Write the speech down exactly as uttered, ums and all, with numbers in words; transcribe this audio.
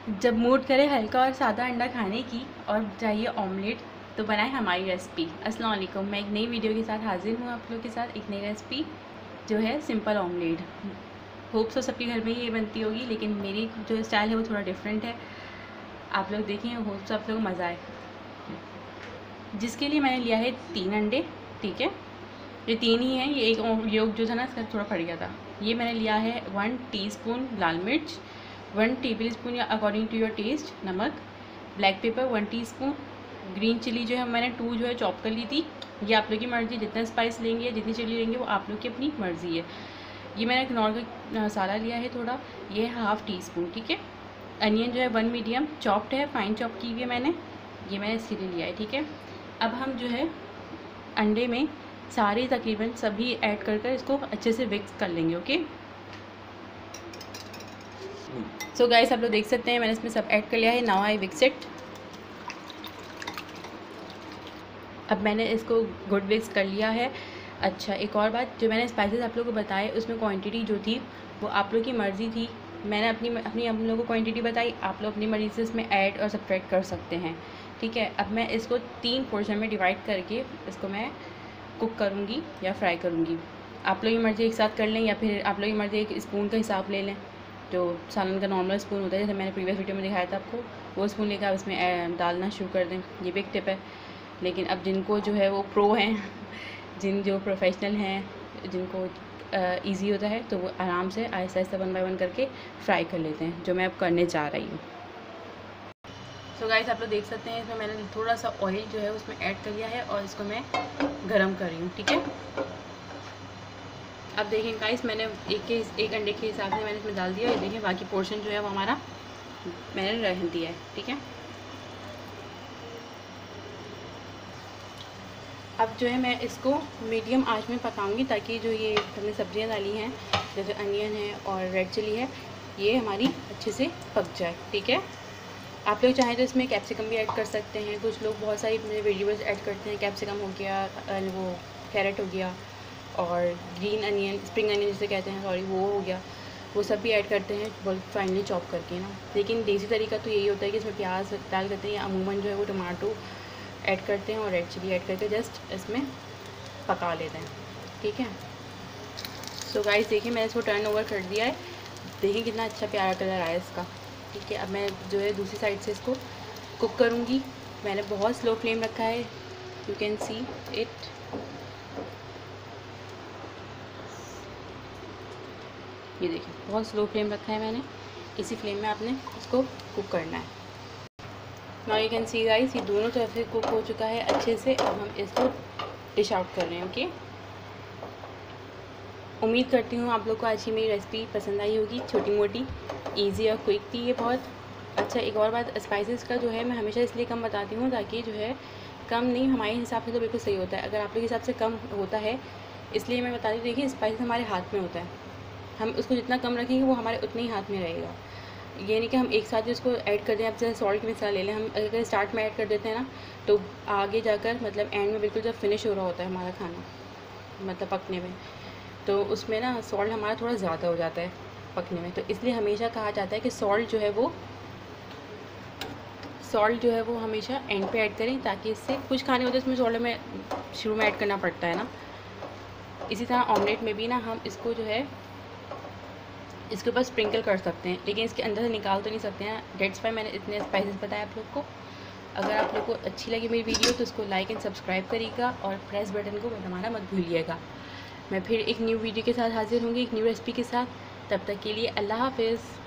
जब मूड करे हल्का और सादा अंडा खाने की और चाहिए ऑमलेट तो बनाए हमारी रेसिपी। अस्सलाम वालेकुम, मैं एक नई वीडियो के साथ हाजिर हूँ आप लोग के साथ। एक नई रेसिपी जो है सिंपल ऑमलेट। होप सो सबके घर में ही ये बनती होगी, लेकिन मेरी जो स्टाइल है वो थोड़ा डिफरेंट है। आप लोग देखें, होप सो आप लोग मज़ा आए। जिसके लिए मैंने लिया है तीन अंडे, ठीक है। ये तीन ही हैं, ये एक योग जो था ना इसका थोड़ा फट गया था। ये मैंने लिया है वन टीस्पून लाल मिर्च, वन टेबल स्पून या अकॉर्डिंग टू योर टेस्ट नमक, black pepper one teaspoon, green chilli जो है मैंने टू जो है चॉप कर ली थी। ये आप लोग की मर्ज़ी, जितना स्पाइस लेंगे जितनी चिली लेंगे वो आप लोग की अपनी मर्ज़ी है। ये मैंने एक नॉर्मल मसाला लिया है थोड़ा, ये है हाफ़ टी स्पून, ठीक है। अनियन जो है वन मीडियम चॉप्ड है, फाइन चॉप की हुई है मैंने, ये मैंने इसके लिए लिया है, ठीक है। अब हम जो है अंडे में सारी तकरीबन सभी ऐड कर कर इसको अच्छे से मिक्स कर लेंगे, ओके। सो गाइस, आप लोग देख सकते हैं मैंने इसमें सब ऐड कर लिया है। Now I mix it. अब मैंने इसको गुड मिक्स कर लिया है। अच्छा, एक और बात, जो मैंने स्पाइसेस आप लोगों को बताए उसमें क्वांटिटी जो थी वो आप लोग की मर्ज़ी थी। मैंने अपनी अपनी आप लोगों को क्वांटिटी बताई, आप लोग अपनी मर्ज़ी से इसमें ऐड और सब्ट्रैक्ट कर सकते हैं, ठीक है। अब मैं इसको तीन पोर्शन में डिवाइड करके इसको मैं कुक करूँगी या फ्राई करूँगी। आप लोग की मर्ज़ी एक साथ कर लें या फिर आप लोग की मर्ज़ी एक स्पून का हिसाब ले लें, जो सालन का नॉर्मल स्पून होता है, जैसे मैंने प्रीवियस वीडियो में दिखाया था आपको, वो स्पून लेकर आप इसमें डालना शुरू कर दें। ये भी एक टिप है। लेकिन अब जिनको जो है वो प्रो हैं, जिन जो प्रोफेशनल हैं, जिनको इजी होता है तो वो आराम से आहिस्ता आहिस्ता वन बाय वन करके फ्राई कर लेते हैं, जो मैं अब करने जा रही हूँ। सो गाइस, आप लोग देख सकते हैं इसमें मैंने थोड़ा सा ऑयल जो है उसमें ऐड कर लिया है और इसको मैं गरम कर रही हूँ, ठीक है। अब देखें गाइस, मैंने एक के एक अंडे के हिसाब से मैंने इसमें डाल दिया। ये देखें, बाकी पोर्शन जो है वो हमारा मैंने रह दिया है, ठीक है। अब जो है मैं इसको मीडियम आंच में पकाऊंगी, ताकि जो ये हमने सब्जियां डाली हैं जैसे अनियन है और रेड चिली है, ये हमारी अच्छे से पक जाए, ठीक है। आप लोग चाहें तो इसमें कैप्सिकम भी ऐड कर सकते हैं। कुछ लोग बहुत सारी वेजिटेबल्स ऐड करते हैं, कैप्सिकम हो गया, वो कैरेट हो गया और ग्रीन अनियन, स्प्रिंग अनियन जिसे कहते हैं, सॉरी, वो हो गया। वो सब भी ऐड करते हैं बहुत फाइनली चॉप करके ना। लेकिन देसी तरीका तो यही होता है कि इसमें प्याज डाल करते हैं या अमूमन जो है वो टमाटो ऐड करते हैं और रेड चिली ऐड करके जस्ट इसमें पका लेते हैं, ठीक है। सो गाइस देखिए, मैंने इसको टर्न ओवर कर दिया है। देखिए कितना अच्छा प्यारा कलर आया इसका, ठीक है। अब मैं जो है दूसरी साइड से इसको कुक करूँगी। मैंने बहुत स्लो फ्लेम रखा है, यू कैन सी इट। ये देखिए, बहुत स्लो फ्लेम रखा है मैंने, इसी फ्लेम में आपने इसको कुक करना है। Now you can see guys, ये दोनों तरफ से कुक हो चुका है अच्छे से। अब हम इसको डिश आउट कर रहे हैं, ओके। उम्मीद करती हूँ आप लोग को आज की मेरी रेसिपी पसंद आई होगी। छोटी मोटी, इजी और क्विक थी ये बहुत। अच्छा, एक और बात, स्पाइसेस का जो है मैं हमेशा इसलिए कम बताती हूँ ताकि जो है कम नहीं, हमारे हिसाब से तो बिल्कुल सही होता है। अगर आप लोग के हिसाब से कम होता है इसलिए मैं बताती हूँ। देखिए, स्पाइसेस हमारे हाथ में होता है, हम उसको जितना कम रखेंगे वो हमारे उतने ही हाथ में रहेगा। ये नहीं कि हम एक साथ ही उसको ऐड कर दें। अब जैसे सॉल्ट की मिसाल ले लें, हम अगर स्टार्ट में ऐड कर देते हैं ना तो आगे जाकर मतलब एंड में बिल्कुल जब फिनिश हो रहा होता है हमारा खाना, मतलब पकने में, तो उसमें ना सॉल्ट हमारा थोड़ा ज़्यादा हो जाता है पकने में। तो इसलिए हमेशा कहा जाता है कि सॉल्ट जो है वो सॉल्ट जो है वो हमेशा एंड पे ऐड करें, ताकि इससे कुछ खाने होते हैं इसमें सॉल्ट में शुरू में ऐड करना पड़ता है ना। इसी तरह ऑमलेट में भी ना हम इसको जो है इसके ऊपर स्प्रिंकल कर सकते हैं, लेकिन इसके अंदर से निकाल तो नहीं सकते हैं। डेट्स वाई मैंने इतने स्पाइसेस बताए आप लोग को। अगर आप लोग को अच्छी लगी मेरी वीडियो तो इसको लाइक एंड सब्सक्राइब करिएगा और प्रेस बटन को दबाना मत भूलिएगा। मैं फिर एक न्यू वीडियो के साथ हाजिर होंगी, एक न्यू रेसिपी के साथ। तब तक के लिए अल्लाह हाफिज़।